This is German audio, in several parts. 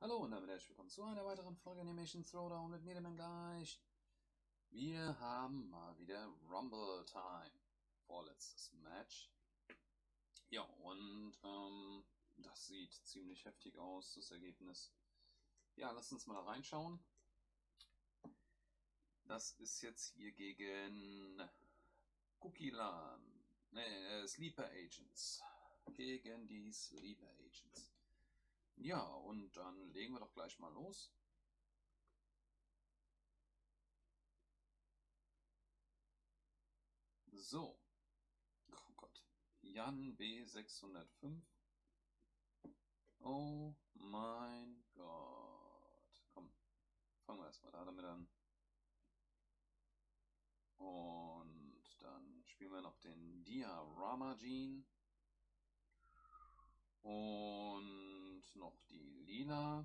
Hallo und damit herzlich willkommen zu einer weiteren Folge Animation Throwdown mit mir, dem gleich. Wir haben mal wieder Rumble Time. Vorletztes Match. Ja, und das sieht ziemlich heftig aus, das Ergebnis. Ja, lasst uns mal da reinschauen. Das ist jetzt hier gegen Cookieland. Sleeper Agents. Gegen die Sleeper Agents. Ja, und dann legen wir doch gleich mal los. So. Oh Gott. Jan B605. Oh mein Gott. Komm, fangen wir erstmal damit an. Und dann spielen wir noch den Diorama Gene. Und noch die Lila.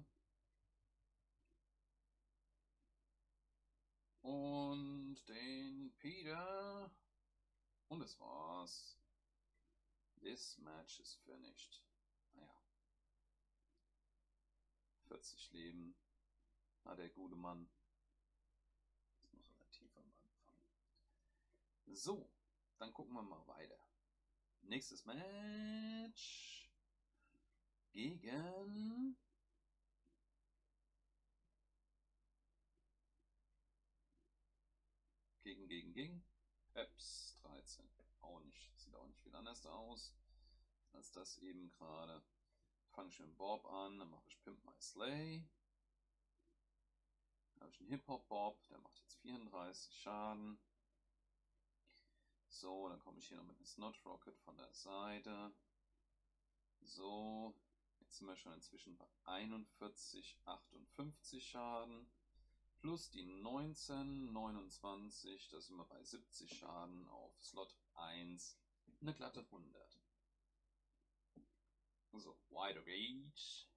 Und den Peter. Und das war's. This match is finished. Naja. 40 Leben hat der gute Mann. Ist noch relativ am Anfang. So, dann gucken wir mal weiter. Nächstes Match gegen Peps 13. Auch nicht, sieht auch nicht viel anders aus als das eben gerade. Fange ich mit Bob an, dann mache ich Pimp My Sleigh. Dann habe ich einen Hip-Hop Bob, der macht jetzt 34 Schaden. So, dann komme ich hier noch mit einem Snot Rocket von der Seite. So, jetzt sind wir schon inzwischen bei 41, 58 Schaden. Plus die 19, 29, da sind wir bei 70 Schaden auf Slot 1. Eine glatte 100. So, Wide Rage.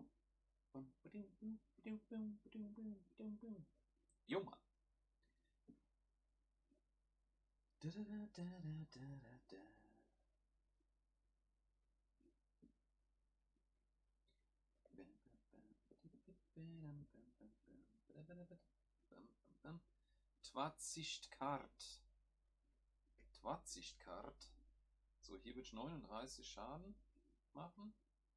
Jo, Mann. Twazichtkart. Twazichtkart. So, hier wird 39 Schaden machen.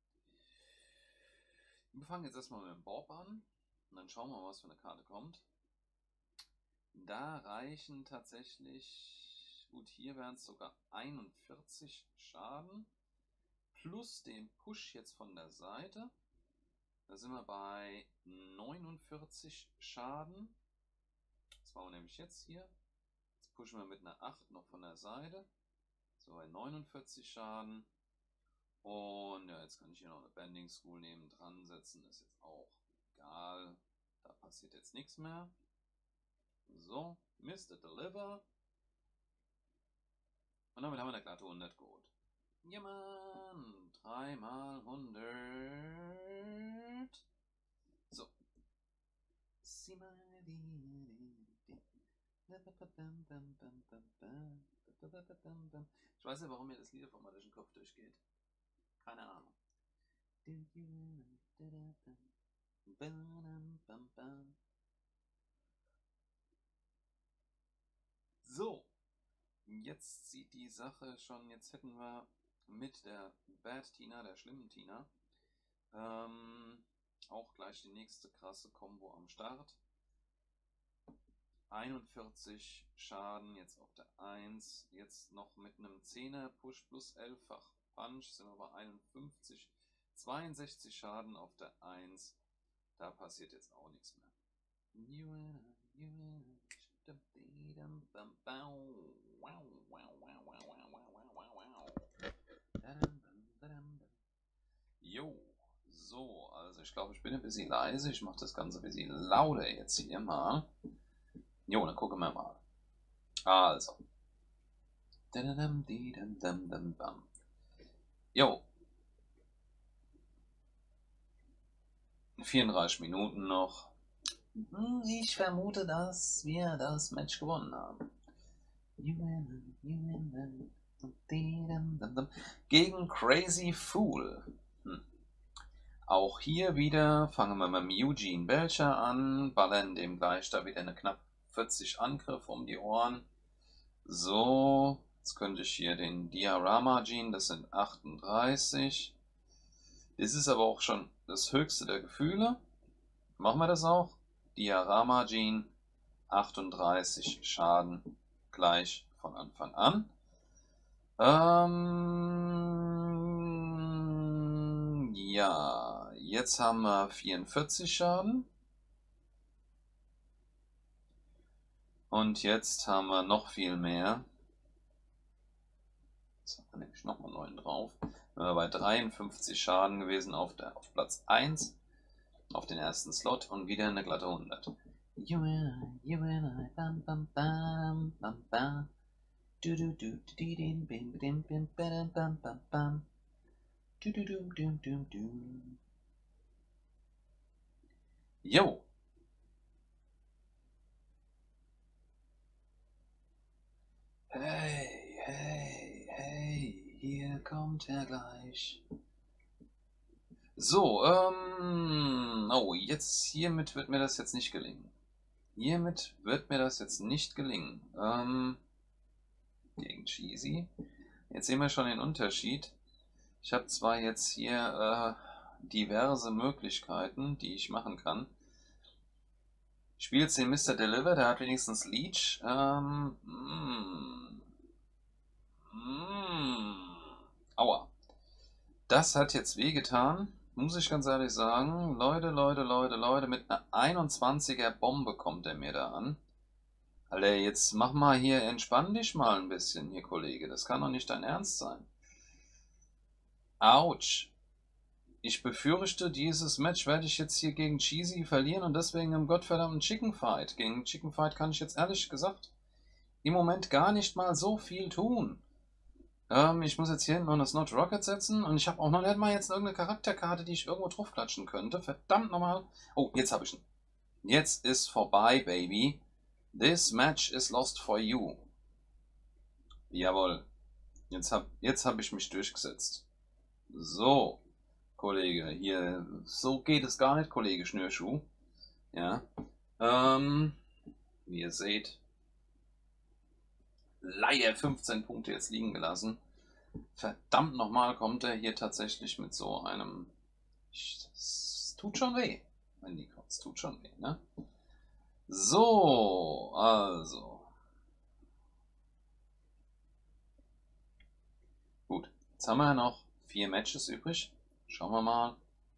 Wir fangen jetzt erstmal mit dem Bob an. Und dann schauen wir mal, was für eine Karte kommt. Da reichen tatsächlich, gut, hier wären es sogar 41 Schaden. Plus den Push jetzt von der Seite. Da sind wir bei 49 Schaden. Das machen wir nämlich jetzt hier. Jetzt pushen wir mit einer 8 noch von der Seite. So, bei 49 Schaden. Und ja, jetzt kann ich hier noch eine Bending School neben dran setzen. Ist jetzt auch egal. Da passiert jetzt nichts mehr. So, Mr. Deliver. Und damit haben wir eine glatte 100 geholt. Ja, Mann. 3 mal 100. So. Ich weiß ja, warum mir das Lied vom durch den Kopf durchgeht. Keine Ahnung. So. Jetzt sieht die Sache schon, jetzt hätten wir mit der Bad Tina, der schlimmen Tina, auch gleich die nächste krasse Combo am Start. 41 Schaden jetzt auf der 1, jetzt noch mit einem 10er Push plus 11-fach Punch, sind wir bei 51, 62 Schaden auf der 1, da passiert jetzt auch nichts mehr. Jo, so, also ich glaube, ich bin ein bisschen leise. Ich mache das Ganze ein bisschen lauter jetzt hier mal. Jo, dann gucken wir mal. Also. Jo. 34 Minuten noch. Ich vermute, dass wir das Match gewonnen haben. Gegen Crazy Fool. Auch hier wieder fangen wir mit dem Eugene Belcher an, ballern dem gleich da wieder eine knapp 40 Angriff um die Ohren. So, jetzt könnte ich hier den Diorama Gene, das sind 38. Das ist aber auch schon das höchste der Gefühle. Machen wir das auch. Diorama Gene, 38 Schaden gleich von Anfang an. Ja, jetzt haben wir 44 Schaden. Und jetzt haben wir noch viel mehr. Jetzt haben wir nämlich nochmal 9 drauf. Wenn wir bei 53 Schaden gewesen auf Platz 1, auf den ersten Slot und wieder eine glatte 100. You and I, bam, bam, bam, bam, bam. Du, du, du, du, dim, bim, bim, bim, bam, bam, bam, bam. Du, du, du, du, du, du. Jo. Hey, hey, hey, hier kommt er gleich. So, oh, jetzt hiermit wird mir das jetzt nicht gelingen. Hiermit wird mir das jetzt nicht gelingen. Gegen Cheesy. Jetzt sehen wir schon den Unterschied. Ich habe zwar jetzt hier diverse Möglichkeiten, die ich machen kann. Ich spiele jetzt den Mr. Deliver, der hat wenigstens Leech. Aua. Das hat jetzt wehgetan, muss ich ganz ehrlich sagen. Leute, mit einer 21er Bombe kommt er mir da an. Alter, jetzt mach mal hier, entspann dich mal ein bisschen hier, Kollege. Das kann doch nicht dein Ernst sein. Autsch. Ich befürchte, dieses Match werde ich jetzt hier gegen Cheesy verlieren und deswegen im gottverdammten Chicken Fight. Gegen Chicken Fight kann ich jetzt ehrlich gesagt im Moment gar nicht mal so viel tun. Ich muss jetzt hier hinten noch eine Snot Rocket setzen und ich habe auch noch nicht mal jetzt irgendeine Charakterkarte, die ich irgendwo draufklatschen könnte. Verdammt nochmal. Oh, jetzt habe ich ihn. Jetzt ist vorbei, Baby. This match is lost for you. Jawohl. Jetzt hab ich mich durchgesetzt. So, Kollege, hier, so geht es gar nicht, Kollege Schnürschuh. Ja. Wie ihr seht, leider 15 Punkte jetzt liegen gelassen. Verdammt nochmal kommt er hier tatsächlich mit so einem... Es tut schon weh, wenn die kommt. Es tut schon weh, ne? So, also. Gut, jetzt haben wir ja noch 4 Matches übrig. Schauen wir mal.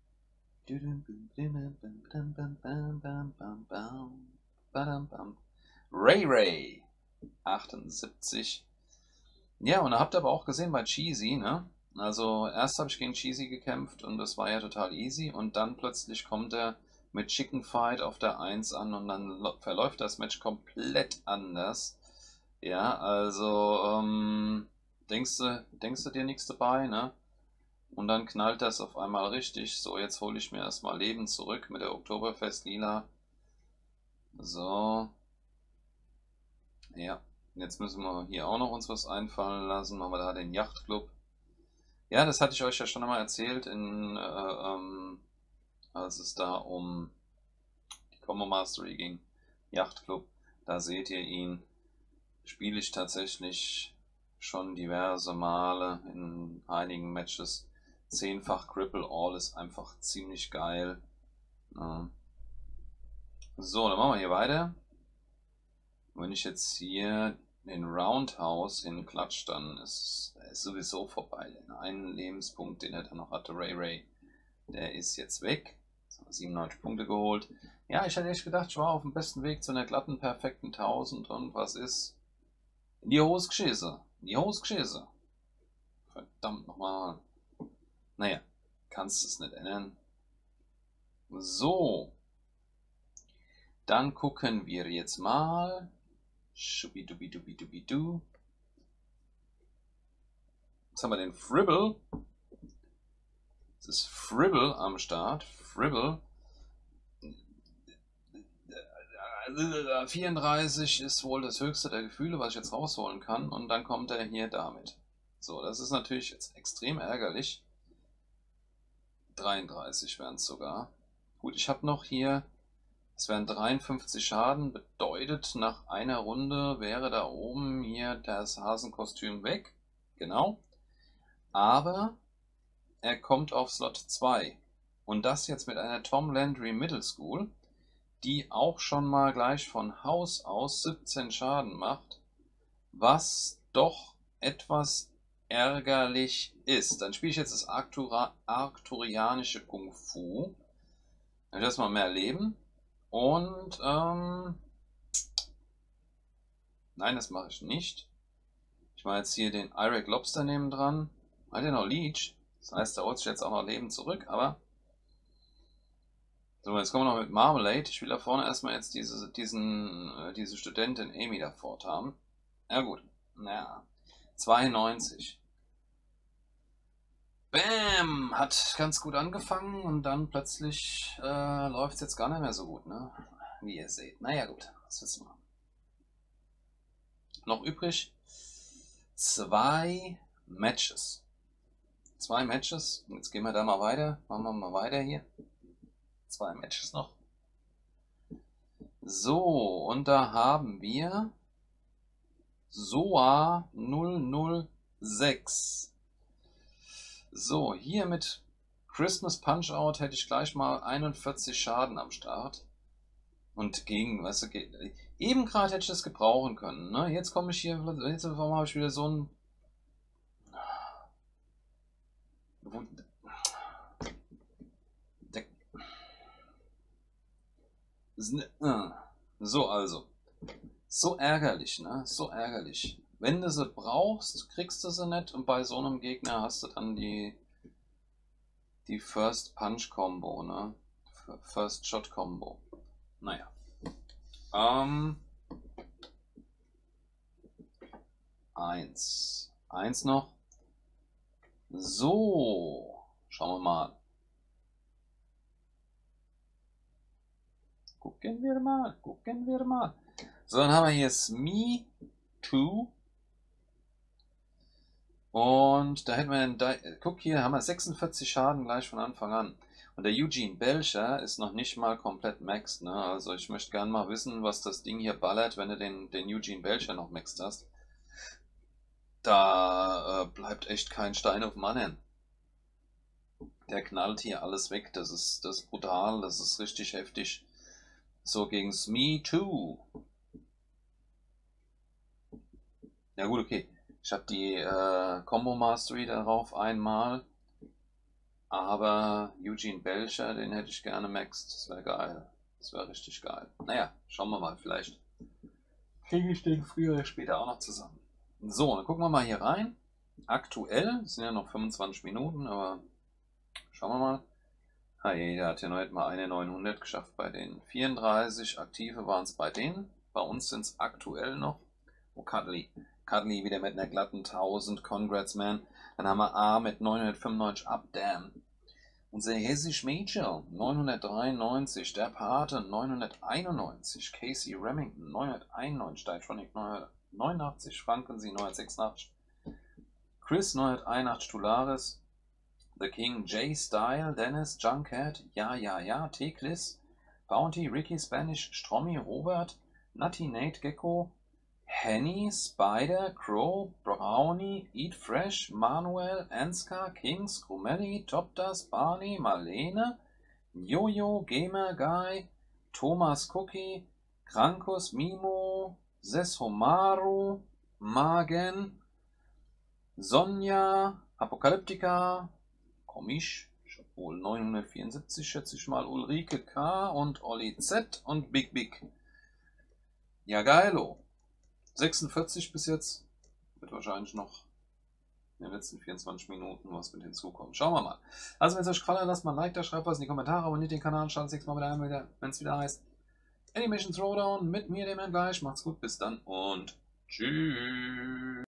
Ray 78. Ja, und da habt ihr aber auch gesehen bei Cheesy, ne? Also erst habe ich gegen Cheesy gekämpft und das war ja total easy und dann plötzlich kommt er mit Chicken Fight auf der 1 an und dann verläuft das Match komplett anders. Ja, also denkst du dir nichts dabei, ne? Und dann knallt das auf einmal richtig. So, jetzt hole ich mir erstmal Leben zurück mit der Oktoberfest Lila. So. Ja, jetzt müssen wir hier auch noch uns was einfallen lassen. Machen wir da den Yachtclub. Ja, das hatte ich euch ja schon einmal erzählt, als es da um die Combo Mastery ging. Yachtclub, da seht ihr ihn. Spiele ich tatsächlich schon diverse Male in einigen Matches. 10-fach Cripple All ist einfach ziemlich geil. Ja. So, dann machen wir hier weiter. Wenn ich jetzt hier den Roundhouse hinklatsche, dann ist sowieso vorbei. Den einen Lebenspunkt, den er dann noch hatte, Ray, der ist jetzt weg. Jetzt haben wir 97 Punkte geholt. Ja, ich hätte echt gedacht, ich war auf dem besten Weg zu einer glatten, perfekten 1000 und was ist? In die Hose geschissen. In die Hose geschissen. Verdammt nochmal. Naja, kannst es nicht ändern. So. Dann gucken wir jetzt mal. Schubidubidubidubidu. Jetzt haben wir den Fribble. Es ist Fribble am Start. Fribble. 34 ist wohl das höchste der Gefühle, was ich jetzt rausholen kann. Und dann kommt er hier damit. So, das ist natürlich jetzt extrem ärgerlich. 33 wären es sogar. Gut, ich habe noch hier, es wären 53 Schaden, bedeutet nach einer Runde wäre da oben hier das Hasenkostüm weg. Genau. Aber er kommt auf Slot 2. Und das jetzt mit einer Tom Landry Middle School, die auch schon mal gleich von Haus aus 17 Schaden macht, was doch etwas ärgerlich ist. Dann spiele ich jetzt das arkturianische Kung Fu. Dann will ich das mal mehr erleben. Und, nein, das mache ich nicht. Ich mache jetzt hier den Irek Lobster neben dran. Hat ja noch Leech. Das heißt, da holt sich jetzt auch noch Leben zurück, aber. So, jetzt kommen wir noch mit Marmalade. Ich will da vorne erstmal jetzt diese Studentin Amy da fort haben. Ja, gut. Naja. 92. Bam! Hat ganz gut angefangen und dann plötzlich läuft es jetzt gar nicht mehr so gut, ne? Wie ihr seht. Naja, gut. Was willst du machen? Noch übrig 2 Matches. 2 Matches. Jetzt gehen wir da mal weiter. Machen wir mal weiter hier. 2 Matches noch. So, und da haben wir Soa 006. So, hier mit Christmas Punch-Out hätte ich gleich mal 41 Schaden am Start. Und gegen, weißt du, eben gerade hätte ich das gebrauchen können. Ne? Jetzt komme ich hier, jetzt habe ich wieder so ein. So, also. So ärgerlich, ne? So ärgerlich. Wenn du sie brauchst, kriegst du sie nicht und bei so einem Gegner hast du dann die First Punch Combo, ne? First Shot Combo. Naja. 1 noch. So. Schauen wir mal. Gucken wir mal. So, dann haben wir hier Smee 2. Und da hätten wir, guck hier, haben wir 46 Schaden gleich von Anfang an. Und der Eugene Belcher ist noch nicht mal komplett maxed, ne? Also ich möchte gerne mal wissen, was das Ding hier ballert, wenn du den Eugene Belcher noch maxed hast. Da bleibt echt kein Stein auf dem anderen. Der knallt hier alles weg, das ist brutal, das ist richtig heftig. So, gegen Smee 2. Ja gut, okay. Ich habe die Combo Mastery darauf einmal. Aber Eugene Belcher, den hätte ich gerne maxed. Das wäre geil. Das wäre richtig geil. Naja, schauen wir mal. Vielleicht kriege ich den früher oder später auch noch zusammen. So, dann gucken wir mal hier rein. Aktuell, es sind ja noch 25 Minuten, aber schauen wir mal. Hey, der hat ja noch nicht mal eine 900 geschafft bei denen. 34 Aktive waren es bei denen. Bei uns sind es aktuell noch. Oh, Cuddly wieder mit einer glatten 1000. Congrats, man. Dann haben wir A mit 995 up, damn. Unser Hessisch Major 993. Der Pate 991. Casey Remington 991. Diatronic 989. Frankensee 986. Chris 981. Tularis. The King, J Style, Dennis, Junkhead, ja, Teklis, Bounty, Ricky, Spanish, Strommy, Robert, Nutty, Nate, Gecko, Henny, Spider, Crow, Brownie, Eat Fresh, Manuel, Ansgar, Kings, Grumelli, Topdas, Barney, Marlene, Jojo, Gamer Guy, Thomas Cookie, Krankus, Mimo, Seshomaru, Magen, Sonja, Apokalyptika, Komisch, ich habe wohl 974, schätze ich mal, Ulrike K. und Olli Z. und Big. Ja, geilo. 46 bis jetzt. Wird wahrscheinlich noch in den letzten 24 Minuten was mit hinzukommen. Schauen wir mal. Also, wenn es euch gefallen hat, lasst mal ein Like da, schreibt was in die Kommentare, abonniert den Kanal, schaut das nächste Mal wieder ein, wenn es wieder heißt Animation Throwdown mit mir, dem Herrn Gleich. Macht's gut, bis dann und tschüss.